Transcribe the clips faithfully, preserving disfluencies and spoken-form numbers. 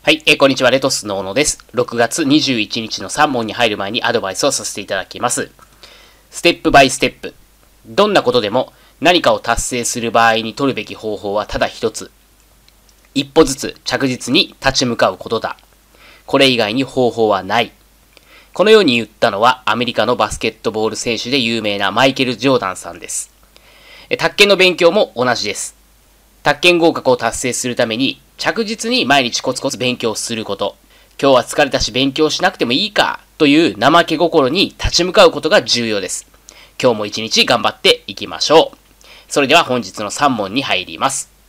はい、えー、こんにちは。レトスの小野です。ろくがつにじゅういちにちのさん問に入る前にアドバイスをさせていただきます。ステップバイステップ。どんなことでも何かを達成する場合に取るべき方法はただ一つ。一歩ずつ着実に立ち向かうことだ。これ以外に方法はない。このように言ったのはアメリカのバスケットボール選手で有名なマイケル・ジョーダンさんです。宅建の勉強も同じです。宅建合格を達成するために着実に毎日コツコツ勉強すること。今日は疲れたし勉強しなくてもいいかという怠け心に立ち向かうことが重要です。今日も一日頑張っていきましょう。それでは本日のさん問に入ります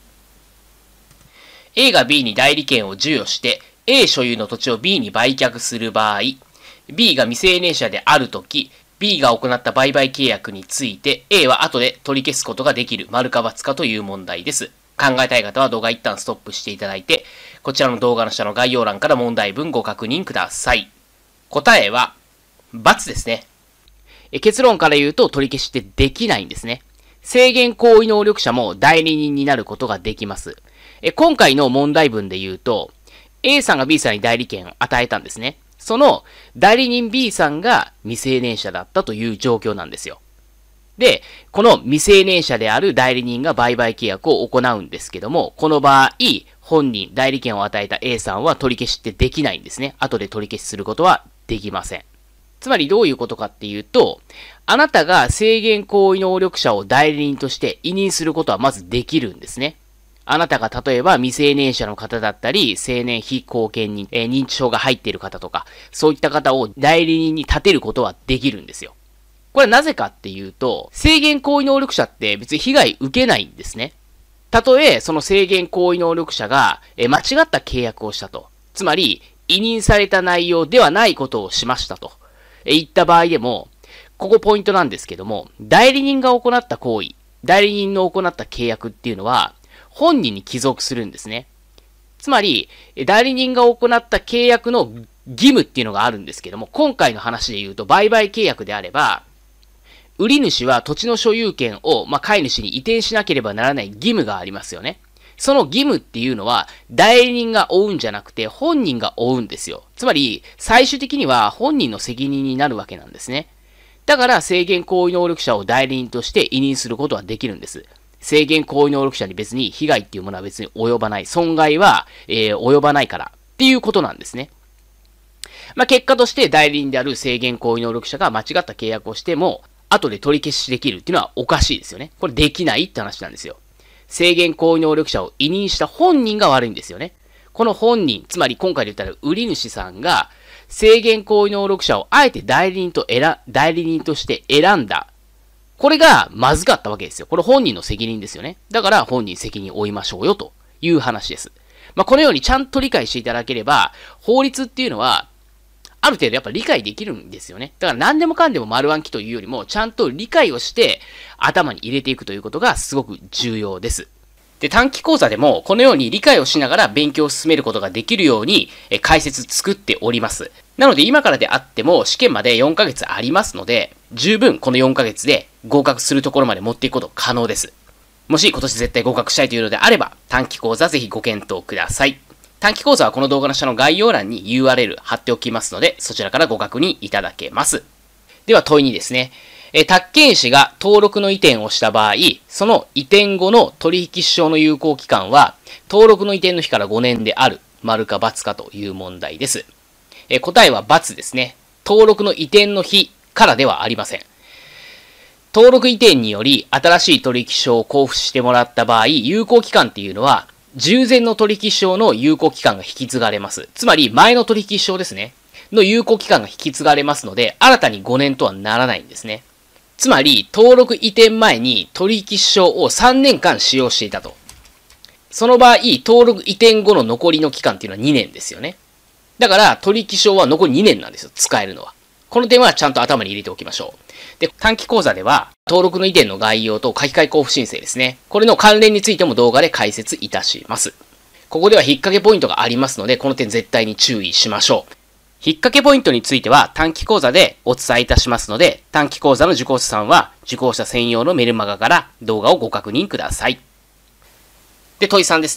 。A が B に代理権を授与して A 所有の土地を B に売却する場合、B が未成年者であるとき、B が行った売買契約について A は後で取り消すことができる丸か×かという問題です。考えたい方は動画一旦ストップしていただいて、こちらの動画の下の概要欄から問題文ご確認ください。答えは、×ですね。結論から言うと取り消しってできないんですね。制限行為能力者も代理人になることができます。今回の問題文で言うと、A さんが B さんに代理権を与えたんですね。その代理人 B さんが未成年者だったという状況なんですよ。で、この未成年者である代理人が売買契約を行うんですけども、この場合、本人、代理権を与えた A さんは取り消しってできないんですね。後で取り消しすることはできません。つまりどういうことかっていうと、あなたが制限行為能力者を代理人として委任することはまずできるんですね。あなたが例えば未成年者の方だったり、成年非後見人、えー、認知症が入っている方とか、そういった方を代理人に立てることはできるんですよ。これはなぜかっていうと、制限行為能力者って別に被害受けないんですね。たとえその制限行為能力者がえ間違った契約をしたと。つまり、委任された内容ではないことをしましたと。え言った場合でも、ここポイントなんですけども、代理人が行った行為、代理人の行った契約っていうのは、本人に帰属するんですね。つまり、代理人が行った契約の義務っていうのがあるんですけども、今回の話で言うと、売買契約であれば、売り主は土地の所有権を、まあ、買い主に移転しなければならない義務がありますよね。その義務っていうのは、代理人が負うんじゃなくて、本人が負うんですよ。つまり、最終的には本人の責任になるわけなんですね。だから、制限行為能力者を代理人として委任することはできるんです。制限行為能力者に別に被害っていうものは別に及ばない。損害は、えー、及ばないからっていうことなんですね。まあ、結果として代理人である制限行為能力者が間違った契約をしても、後で取り消しできるっていうのはおかしいですよね。これできないって話なんですよ。制限行為能力者を委任した本人が悪いんですよね。この本人、つまり今回で言ったら売り主さんが制限行為能力者をあえて代理人と選、代理人として選んだ。これがまずかったわけですよ。これ本人の責任ですよね。だから本人責任を負いましょうよという話です。まあ、このようにちゃんと理解していただければ、法律っていうのはある程度やっぱ理解できるんですよね。だから何でもかんでも丸暗記というよりも、ちゃんと理解をして頭に入れていくということがすごく重要です。で、短期講座でもこのように理解をしながら勉強を進めることができるように解説作っております。なので今からであっても試験までよんかげつありますので、十分このよんかげつで合格するところまで持っていくこと可能です。もし今年絶対合格したいというのであれば、短期講座ぜひご検討ください。短期講座はこの動画の下の概要欄に ユーアールエル 貼っておきますので、そちらからご確認いただけます。では問いにですね、え宅建士が登録の移転をした場合、その移転後の取引証の有効期間は、登録の移転の日からごねんである、丸か×かという問題です。え答えは×ですね。登録の移転の日からではありません。登録移転により新しい取引証を交付してもらった場合、有効期間っていうのは、従前の取引証の有効期間が引き継がれます。つまり、前の取引証ですね。の有効期間が引き継がれますので、新たにごねんとはならないんですね。つまり、登録移転前に取引証をさんねんかん使用していたと。その場合、登録移転後の残りの期間っていうのはにねんですよね。だから、取引証は残りにねんなんですよ。使えるのは。この点はちゃんと頭に入れておきましょう。で、短期講座では、登録の移転の概要と書き換え交付申請ですね。これの関連についても動画で解説いたします。ここでは引っ掛けポイントがありますので、この点絶対に注意しましょう。引っ掛けポイントについては短期講座でお伝えいたしますので、短期講座の受講者さんは受講者専用のメルマガから動画をご確認ください。で、問いさんですね。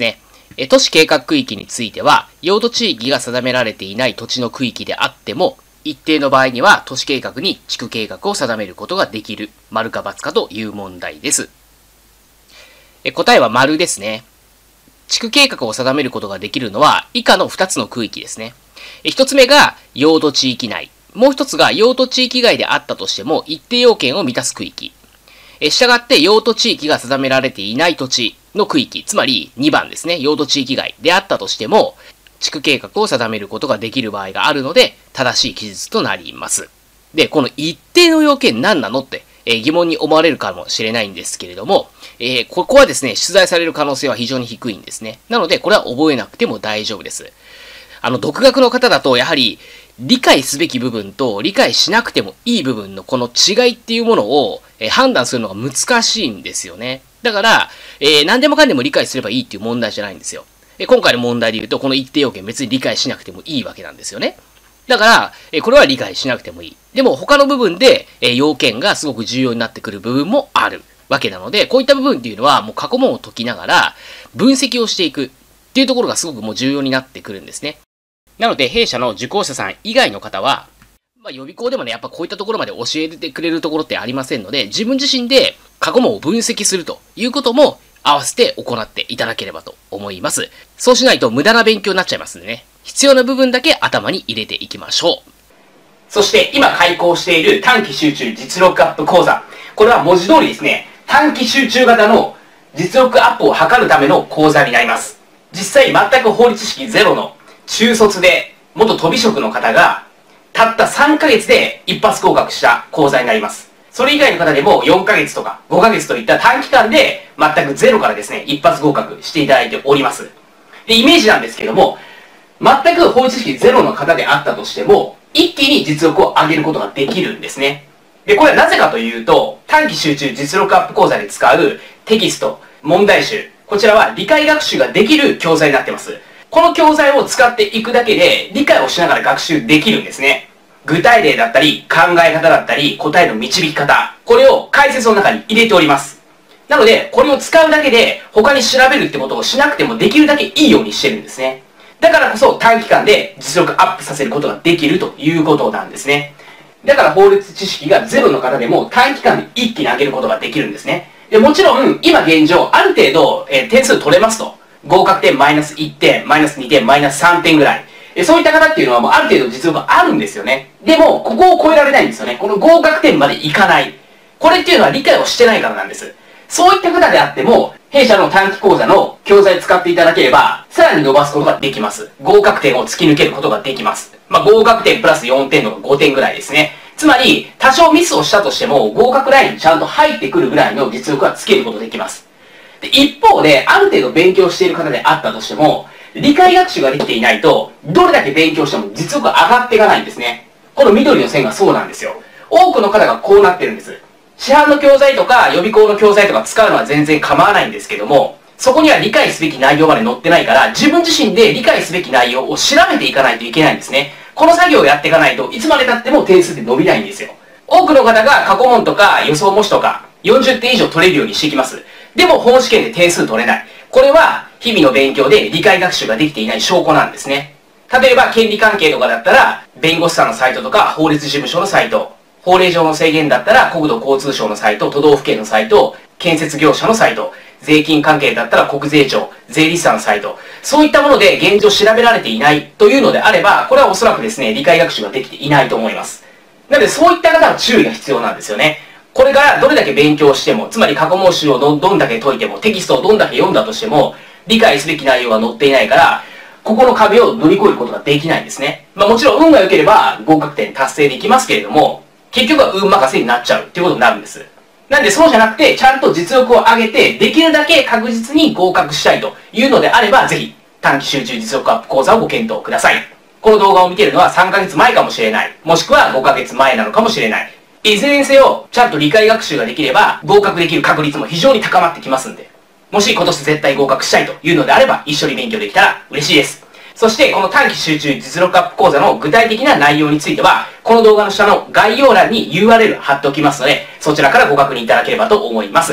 え都市計画区域については、用途地域が定められていない土地の区域であっても、一定の場合には都市計画に地区計画を定めることができる、丸か×かという問題です。え答えは丸ですね。地区計画を定めることができるのは以下のふたつの区域ですね。ひとつめが用途地域内。もうひとつが用途地域外であったとしても一定要件を満たす区域。したがって用途地域が定められていない土地の区域、つまりにばんですね、用途地域外であったとしても、地区計画を定めることができる場合があるので、正しい記述となります。で、この一定の要件何なのって、えー、疑問に思われるかもしれないんですけれども、えー、ここはですね、出題される可能性は非常に低いんですね。なので、これは覚えなくても大丈夫です。あの、独学の方だと、やはり、理解すべき部分と理解しなくてもいい部分のこの違いっていうものを、えー、判断するのが難しいんですよね。だから、えー、何でもかんでも理解すればいいっていう問題じゃないんですよ。えー、今回の問題で言うと、この一定要件別に理解しなくてもいいわけなんですよね。だから、えー、これは理解しなくてもいい。でも他の部分で、えー、要件がすごく重要になってくる部分もあるわけなので、こういった部分っていうのはもう過去問を解きながら分析をしていくっていうところがすごくもう重要になってくるんですね。なので、弊社の受講者さん以外の方は、まあ、予備校でもね、やっぱこういったところまで教えてくれるところってありませんので、自分自身で過去問を分析するということも合わせて行っていただければと思います。そうしないと無駄な勉強になっちゃいますんでね、必要な部分だけ頭に入れていきましょう。そして今開講している短期集中実力アップ講座。これは文字通りですね、短期集中型の実力アップを図るための講座になります。実際全く法律知識ゼロの中卒で元飛び職の方がたったさんかげつで一発合格した講座になります。それ以外の方でもよんかげつとかごかげつといった短期間で全くゼロからですね、一発合格していただいております。で、イメージなんですけども、全く法律知識ゼロの方であったとしても、一気に実力を上げることができるんですね。で、これはなぜかというと、短期集中実力アップ講座で使うテキスト、問題集、こちらは理解学習ができる教材になっています。この教材を使っていくだけで理解をしながら学習できるんですね。具体例だったり、考え方だったり、答えの導き方、これを解説の中に入れております。なので、これを使うだけで他に調べるってことをしなくてもできるだけいいようにしてるんですね。だからこそ短期間で実力アップさせることができるということなんですね。だから法律知識がゼロの方でも短期間で一気に上げることができるんですね。でもちろん、今現状、ある程度、えー、点数取れますと。合格点マイナスいってん、マイナスにてん、マイナスさんてんぐらい。えそういった方っていうのはもうある程度実力があるんですよね。でも、ここを超えられないんですよね。この合格点までいかない。これっていうのは理解をしてないからなんです。そういった方であっても、弊社の短期講座の教材を使っていただければ、さらに伸ばすことができます。合格点を突き抜けることができます。まあ、合格点プラスよんてんとかごてんぐらいですね。つまり、多少ミスをしたとしても、合格ラインにちゃんと入ってくるぐらいの実力はつけることができます。で一方で、ある程度勉強している方であったとしても、理解学習ができていないと、どれだけ勉強しても実力が上がっていかないんですね。この緑の線がそうなんですよ。多くの方がこうなってるんです。市販の教材とか予備校の教材とか使うのは全然構わないんですけども、そこには理解すべき内容まで載ってないから、自分自身で理解すべき内容を調べていかないといけないんですね。この作業をやっていかないといつまで経っても点数って伸びないんですよ。多くの方が過去問とか予想模試とかよんじゅってん以上取れるようにしていきます。でも本試験で点数取れない。これは日々の勉強で理解学習ができていない証拠なんですね。例えば権利関係とかだったら弁護士さんのサイトとか法律事務所のサイト、法令上の制限だったら国土交通省のサイト、都道府県のサイト、建設業者のサイト、税金関係だったら国税庁、税理士さんのサイト、そういったもので現状調べられていないというのであれば、これはおそらくですね、理解学習ができていないと思います。なのでそういった方は注意が必要なんですよね。これからどれだけ勉強しても、つまり過去問集をどんだけ解いても、テキストをどんだけ読んだとしても、理解すべき内容が載っていないから、ここの壁を乗り越えることができないんですね。まあもちろん運が良ければ合格点達成できますけれども、結局は運任せになっちゃうっていうことになるんです。なんでそうじゃなくて、ちゃんと実力を上げて、できるだけ確実に合格したいというのであれば、ぜひ短期集中実力アップ講座をご検討ください。この動画を見ているのはさんかげつまえかもしれない。もしくはごかげつまえなのかもしれない。いずれにせよ、ちゃんと理解学習ができれば、合格できる確率も非常に高まってきますんで、もし今年絶対合格したいというのであれば、一緒に勉強できたら嬉しいです。そして、この短期集中実力アップ講座の具体的な内容については、この動画の下の概要欄に ユーアールエル 貼っておきますので、そちらからご確認いただければと思います。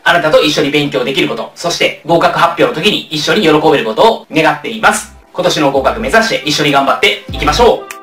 あなたと一緒に勉強できること、そして合格発表の時に一緒に喜べることを願っています。今年の合格目指して一緒に頑張っていきましょう。